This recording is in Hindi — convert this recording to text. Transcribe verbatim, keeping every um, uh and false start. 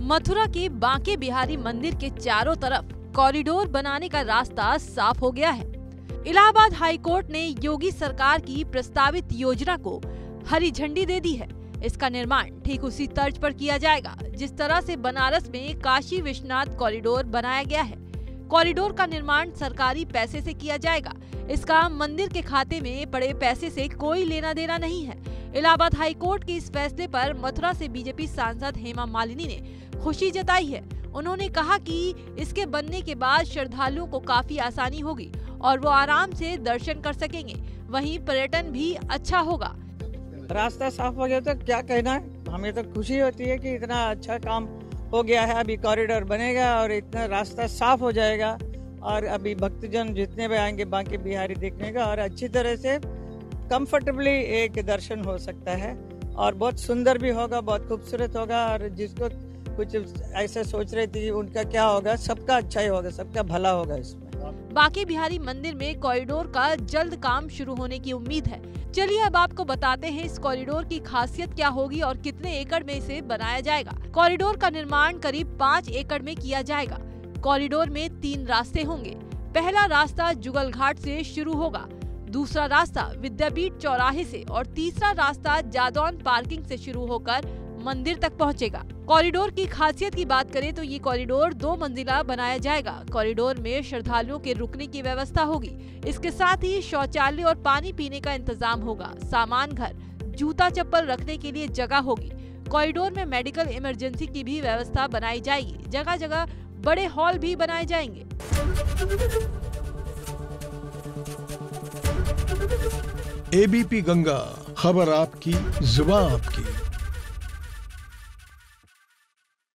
मथुरा के बांके बिहारी मंदिर के चारों तरफ कॉरिडोर बनाने का रास्ता साफ हो गया है। इलाहाबाद हाई कोर्ट ने योगी सरकार की प्रस्तावित योजना को हरी झंडी दे दी है। इसका निर्माण ठीक उसी तर्ज पर किया जाएगा जिस तरह से बनारस में काशी विश्वनाथ कॉरिडोर बनाया गया है। कॉरिडोर का निर्माण सरकारी पैसे से किया जाएगा। इसका मंदिर के खाते में पड़े पैसे से कोई लेना देना नहीं है। इलाहाबाद हाई कोर्ट के इस फैसले पर मथुरा से बीजेपी सांसद हेमा मालिनी ने खुशी जताई है। उन्होंने कहा कि इसके बनने के बाद श्रद्धालुओं को काफी आसानी होगी और वो आराम से दर्शन कर सकेंगे। वहीं पर्यटन भी अच्छा होगा। रास्ता साफ हो गया तो क्या कहना है, हमें तो खुशी होती है कि इतना अच्छा काम हो गया है। अभी कॉरिडोर बनेगा और इतना रास्ता साफ हो जाएगा और अभी भक्तजन जितने भी आएंगे बांके बिहारी देखने का और अच्छी तरह से कंफर्टेबली एक दर्शन हो सकता है और बहुत सुंदर भी होगा, बहुत खूबसूरत होगा। और जिसको कुछ ऐसे सोच रही थी उनका क्या होगा, सबका अच्छा ही होगा, सबका भला होगा इसमें। बांके बिहारी मंदिर में कॉरिडोर का जल्द काम शुरू होने की उम्मीद है। चलिए अब आपको बताते हैं इस कॉरिडोर की खासियत क्या होगी और कितने एकड़ में इसे बनाया जाएगा। कॉरिडोर का निर्माण करीब पाँच एकड़ में किया जाएगा। कॉरिडोर में तीन रास्ते होंगे। पहला रास्ता जुगल घाट से शुरू होगा, दूसरा रास्ता विद्यापीठ चौराहे से और तीसरा रास्ता जादौन पार्किंग से शुरू होकर मंदिर तक पहुंचेगा। कॉरिडोर की खासियत की बात करें तो ये कॉरिडोर दो मंजिला बनाया जाएगा। कॉरिडोर में श्रद्धालुओं के रुकने की व्यवस्था होगी। इसके साथ ही शौचालय और पानी पीने का इंतजाम होगा। सामान घर, जूता चप्पल रखने के लिए जगह होगी। कॉरिडोर में मेडिकल इमरजेंसी की भी व्यवस्था बनाई जाएगी। जगह जगह बड़े हॉल भी बनाए जाएंगे। एबीपी गंगा, खबर आपकी, जुबान आपकी।